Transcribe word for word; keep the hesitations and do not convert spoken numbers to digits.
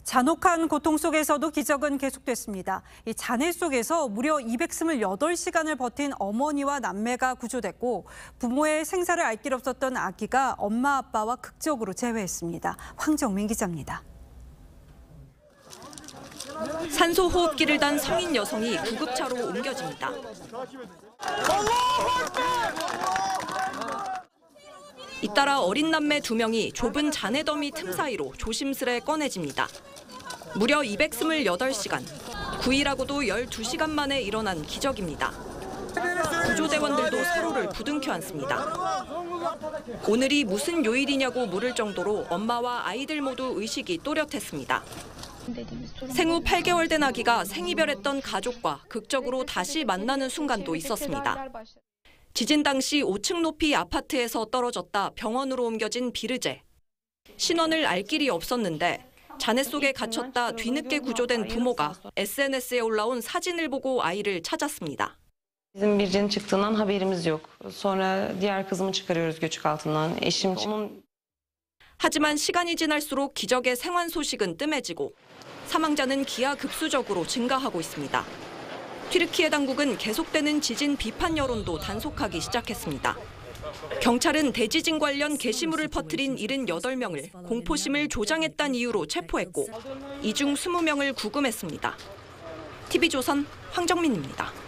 잔혹한 고통 속에서도 기적은 계속됐습니다. 이 잔해 속에서 무려 이백이십팔 시간을 버틴 어머니와 남매가 구조됐고 부모의 생사를 알 길 없었던 아기가 엄마 아빠와 극적으로 재회했습니다. 황정민 기자입니다. 산소 호흡기를 단 성인 여성이 구급차로 옮겨집니다. 잇따라 어린 남매 두 명이 좁은 잔해 더미 틈 사이로 조심스레 꺼내집니다. 무려 이백이십팔 시간, 구일하고도 열두 시간 만에 일어난 기적입니다. 구조대원들도 서로를 부둥켜 안습니다. 오늘이 무슨 요일이냐고 물을 정도로 엄마와 아이들 모두 의식이 또렷했습니다. 생후 팔 개월 된 아기가 생이별했던 가족과 극적으로 다시 만나는 순간도 있었습니다. 지진 당시 오 층 높이 아파트에서 떨어졌다 병원으로 옮겨진 비르제. 신원을 알 길이 없었는데 잔해 속에 갇혔다 뒤늦게 구조된 부모가 에스엔에스에 올라온 사진을 보고 아이를 찾았습니다. Bizim Birce'nin çıktığından haberimiz yok. Sonra diğer kızımı çıkarıyoruz göçük altından. Eşim onun 하지만 시간이 지날수록 기적의 생還소식은 뜸해지고 사망자는 기하급수적으로 증가하고 있습니다. 튀르키예 당국은 계속되는 지진 비판 여론도 단속하기 시작했습니다. 경찰은 대지진 관련 게시물을 퍼뜨린 칠십팔 명을 공포심을 조장했다는 이유로 체포했고 이 중 이십 명을 구금했습니다. 티비조선 황정민입니다.